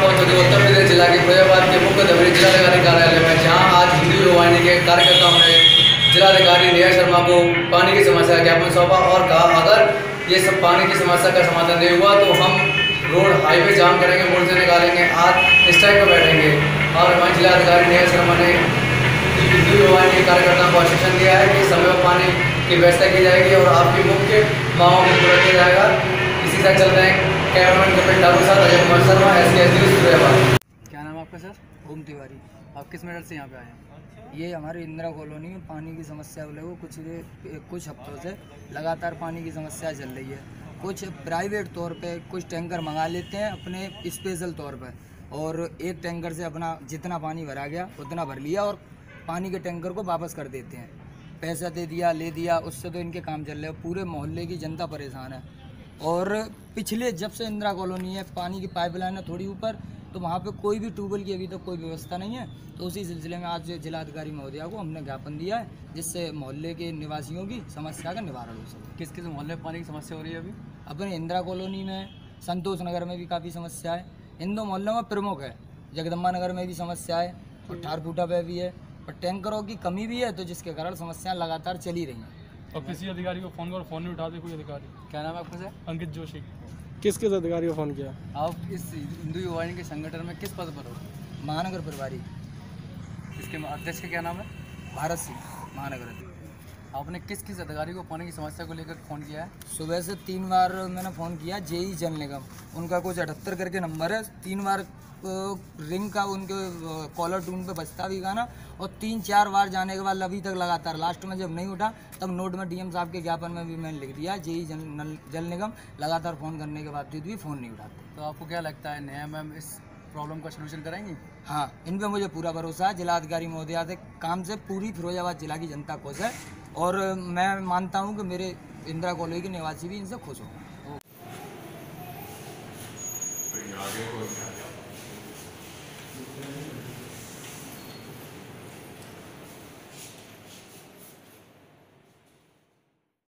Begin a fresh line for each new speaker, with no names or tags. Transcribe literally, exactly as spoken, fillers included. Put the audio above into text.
पहुंच चुके उत्तर प्रदेश जिला के फिरोजाबाद के मुख्य दफ्तर जिलाधिकारी कार्यालय में, जहां आज हिंदू युवावाहिनी के कार्यकर्ताओं ने जिलाधिकारी नेहा शर्मा को पानी की समस्या का ज्ञापन सौंपा और कहा अगर ये सब पानी की समस्या का समाधान नहीं हुआ तो हम रोड हाईवे जाम करेंगे, मोर्चे निकालेंगे, आज स्ट्राइक पर बैठेंगे। और हमारे जिलाधिकारी नेहा शर्मा ने हिंदू युवावाहिनी के कार्यकर्ताओं को आश्वासन दिया है कि समय पर पानी की व्यवस्था की जाएगी और आपकी मुख्य मांगों को पूरा किया जाएगा। इसी साथ चल रहे हैं कैमरामैन कपिल ठाकुर साथ Ajay Kumar Sharma, S K S news Firozabad.
क्या नाम है आपका सर?
ओम तिवारी।
आप किस मेडल से यहाँ पे आए हैं?
ये हमारे इंदिरा कॉलोनी में पानी की समस्या वाले को कुछ कुछ हफ्तों से लगातार पानी की समस्या चल रही है। कुछ प्राइवेट तौर पे कुछ टैंकर मंगा लेते हैं अपने स्पेशल तौर पे, और एक टैंकर से अपना जितना पानी भरा गया उतना भर लिया और पानी के टैंकर को वापस कर देते हैं। पैसा दे दिया ले दिया, उससे तो इनके काम चल रहे हैं। पूरे मोहल्ले की जनता परेशान है। और पिछले जब से इंदिरा कॉलोनी है पानी की पाइपलाइन है थोड़ी ऊपर, तो वहाँ पे कोई भी ट्यूबवेल की अभी तक तो कोई व्यवस्था नहीं है। तो उसी सिलसिले में आज जिलाधिकारी महोदया को हमने ज्ञापन दिया है, जिससे मोहल्ले के निवासियों की समस्या का निवारण हो सके।
किस किस मोहल्ले में पानी की समस्या हो रही है अभी?
अपने इंदिरा कॉलोनी में, संतोष नगर में भी काफ़ी समस्या है, इन दो मोहल्लों में प्रमुख है। जगदम्बा नगर में भी समस्या है और ठारकूटा पे भी है, और टैंकरों की कमी भी है, तो जिसके कारण समस्याएं लगातार चली रही हैं।
और किसी अधिकारी को फ़ोन करो, फ़ोन नहीं उठाते कोई अधिकारी।
क्या नाम है आपका सर?
अंकित जोशी।
किस किस अधिकारी को फ़ोन किया?
आप इस हिंदू युवावाहिनी के संगठन में किस पद पर हो?
महानगर प्रभारी।
इसके अध्यक्ष का क्या नाम है?
भारत सिंह, महानगर अध्यक्ष।
आपने किस किस अधिकारी को पानी की समस्या को लेकर फ़ोन किया है?
सुबह से तीन बार मैंने फ़ोन किया। जेई जल निगम, उनका कुछ अठहत्तर करके नंबर है, तीन बार रिंग का उनके कॉलर टून पे बजता भी गाना, और तीन चार बार जाने के बाद अभी तक लगातार लास्ट में जब नहीं उठा तब नोट में डीएम साहब के ज्ञापन में भी मैंने लिख दिया जेई जल, जल निगम लगातार फ़ोन करने के बावजूद भी फ़ोन नहीं उठाते।
तो आपको क्या लगता है नेहा मैम इस प्रॉब्लम का सलूशन कराएंगी?
हाँ, इन पर मुझे पूरा भरोसा है। जिलाधिकारी महोदया के काम से पूरी फिरोजाबाद जिला की जनता खुश है, और मैं मानता हूँ कि मेरे इंदिरा कॉलोनी के निवासी भी इनसे खुश हों।